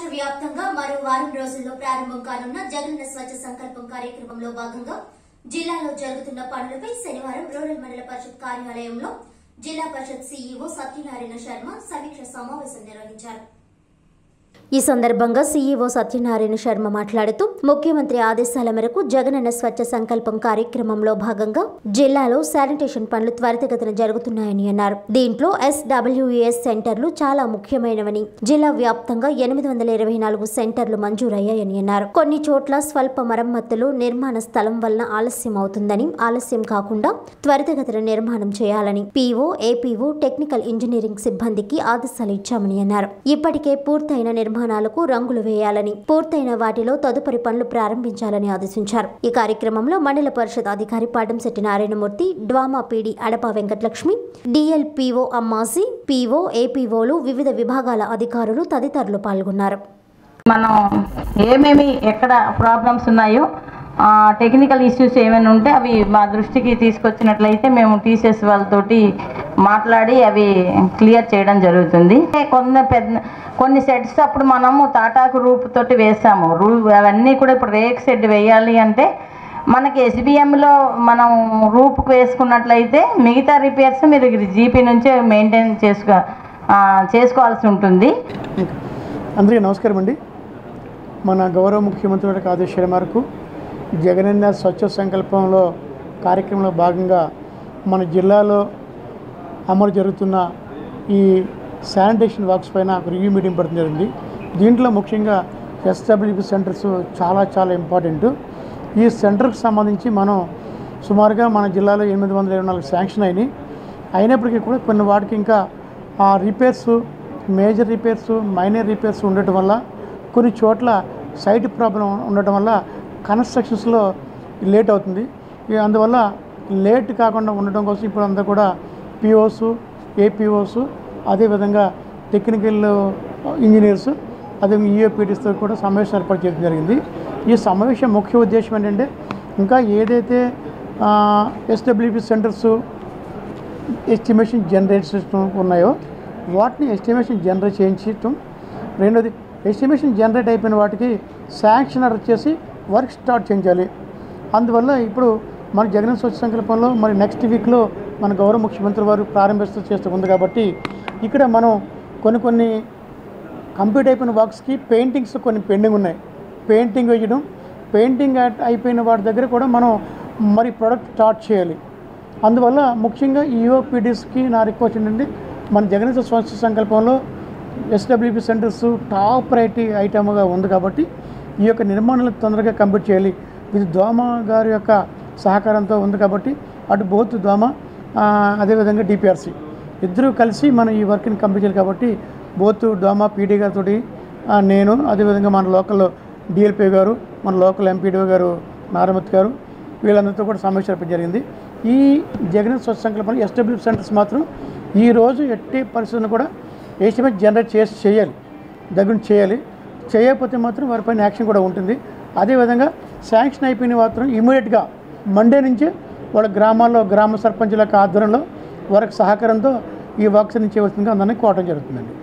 రాష్ట్ర వ్యాప్తంగా మరో వారం రోజుల్లో ప్రారంభం కానున్న జగనన్న స్వచ్ఛ సంకల్పం కార్యక్రమంలో భాగంగా జిల్లాలో జరుగుతున్న పనులపై శనివారం రూరల్ మండల పరిషత్ కార్యాలయంలో జిల్లా పరిషత్ సీఈఓ సత్యనారాయణ శర్మ సమీక్ష సమావేశం నిర్వహించారు. ఈ సందర్భంగా సీఈఓ సత్యనారాయణ శర్మ మాట్లాడుతూ ముఖ్యమంత్రి ఆదేశాల మేరకు జగనన్న స్వచ్ఛ సంకల్పం కార్యక్రమంలో భాగంగా జిల్లాలో శానిటేషన్ పనులు త్వరితగతిన జరుగుతున్నాయని అన్నారు. దీంట్లో SWES సెంటర్లు చాలా ముఖ్యమైనవని, జిల్లా వ్యాప్తంగా 824 సెంటర్లు మంజూరయ్యాయని అన్నారు. కొన్ని చోట్ల స్వల్ప మరమ్మతులు నిర్మాణ స్థలం వలన ఆలస్యం అవుతుందని, ఆలస్యం కాకుండా త్వరితగతిన నిర్మాణం చేయాలని PO, APO, టెక్నికల్ ఇంజనీరింగ్ సిబ్బందికి ఆదేశాలు ఇచ్చామని అన్నారు. ఇప్పటికే పూర్తయిన నిర్మాణాలకు రంగులు వేయాలని, పూర్తయిన వాటిలో తదుపరి పనులు ప్రారంభించాలని ఆదేశించారు. ఈ కార్యక్రమంలో మండల పరిషత్ అధికారి పాటంశెట్టి నారాయణమూర్తి, డ్వామా PD అడప వెంకటలక్ష్మి, DLPO అమ్మాసి, PO, APOలు, వివిధ విభాగాల అధికారులు తదితరులు పాల్గొన్నారు. మనం ఏమేమి ఎక్కడ ప్రాబ్లమ్స్ ఉన్నాయో, టెక్నికల్ ఇష్యూస్ ఏమైనా ఉంటే అవి మా దృష్టికి తీసుకొచ్చినట్లయితే మేము TCS వాళ్ళతోటి మాట్లాడి అవి క్లియర్ చేయడం జరుగుతుంది. కొన్ని సెట్స్ అప్పుడు మనము తాటాకు రూప్ తోటి వేసాము. అవన్నీ కూడా ఇప్పుడు రేక్ సెట్ వేయాలి అంటే మనకి SBMలో మనం రూప్కి వేసుకున్నట్లయితే మిగతా రిపేర్స్ మీరు GP నుంచే మెయింటైన్ చేసుకోవాల్సి ఉంటుంది. అందరికీ నమస్కారం అండి. మన గౌరవ ముఖ్యమంత్రి గారి ఆదేశాల మేరకు జగనన్న స్వచ్ఛ సంకల్పంలో కార్యక్రమంలో భాగంగా మన జిల్లాలో అమలు జరుగుతున్న ఈ శానిటేషన్ వర్క్స్ పైన రివ్యూ మీటింగ్ పడడం జరిగింది. దీంట్లో ముఖ్యంగా SWP సెంటర్స్ చాలా ఇంపార్టెంట్. ఈ సెంటర్కి సంబంధించి మనం సుమారుగా మన జిల్లాలో 824 శాంక్షన్ అయినప్పటికీ కూడా కొన్ని వాటికి ఇంకా repairs, major repairs, minor repairs ఉండటం వల్ల, కొన్ని చోట్ల సైట్ ప్రాబ్లం ఉండటం వల్ల కన్స్ట్రక్షన్స్లో లేట్ అవుతుంది. అందువల్ల లేట్ కాకుండా ఉండటం కోసం ఇప్పుడు అంతా కూడా POs, APOs, అదేవిధంగా టెక్నికల్ ఇంజనీర్స్, అదే EOPDస్తో కూడా సమావేశం ఏర్పాటు చేయడం జరిగింది. ఈ సమావేశం ముఖ్య ఉద్దేశం ఏంటంటే ఇంకా ఏదైతే SWP సెంటర్స్ ఎస్టిమేషన్ జనరేట్ ఉన్నాయో వాటిని ఎస్టిమేషన్ జనరేట్ చేయించడం, రెండోది ఎస్టిమేషన్ జనరేట్ అయిపోయిన వాటికి శాంక్షన్ ఆర్డర్ చేసి వర్క్ స్టార్ట్ చేయించాలి. అందువల్ల ఇప్పుడు మన జగన్ స్వచ్ఛ సంకల్పంలో మరి నెక్స్ట్ వీక్లో మన గౌరవ ముఖ్యమంత్రి వారు చేస్తూ ఉంది కాబట్టి ఇక్కడ మనం కొన్ని కంప్లీట్ అయిపోయిన వర్క్స్కి పెయింటింగ్స్ కొన్ని పెండింగ్ ఉన్నాయి. పెయింటింగ్ వేయడం, పెయింటింగ్ అయిపోయిన వాటి దగ్గర కూడా మనం మరి ప్రొడక్ట్ స్టార్ట్ చేయాలి. అందువల్ల ముఖ్యంగా EOPDస్కి నా రిక్వెస్ట్ ఏంటంటే మన జగన్ స్వచ్ఛ సంకల్పంలో SWP సెంటర్స్ టాప్ ప్రయారిటీ ఐటమ్గా ఉంది కాబట్టి ఈ యొక్క నిర్మాణాలు తొందరగా కంప్లీట్ చేయాలి. ఇది దోమ గారి యొక్క సహకారంతో ఉంది కాబట్టి అటు బోత్ దోమ అదేవిధంగా DPRC ఇద్దరూ కలిసి మనం ఈ వర్క్ని కంప్లీట్ చేయాలి. కాబట్టి బోత్ దోమ PD గారితో నేను, అదేవిధంగా మన లోకల్ DLP గారు, మన లోకల్ MPDO గారు నారాయణమూర్తి గారు, వీళ్ళందరితో కూడా సమావేశం ఏర్పాటు జరిగింది. ఈ జగన్ స్వచ్ఛ సంకల్పంలో SWP సెంటర్స్ మాత్రం ఈరోజు ఎట్టి పరిస్థితులను కూడా ఎస్టిమేట్ జనరేట్ చేయాలి. చేయకపోతే మాత్రం వారిపైన యాక్షన్ కూడా ఉంటుంది. అదేవిధంగా శాంక్షన్ అయిపోయిన మాత్రం ఇమీడియట్గా మండే నుంచే వాళ్ళ గ్రామాల్లో గ్రామ సర్పంచుల యొక్క ఆధ్వర్యంలో వారికి సహకారంతో ఈ వర్క్స్ని చేయవలసిందిగా అందరినీ కోరడం జరుగుతుందండి.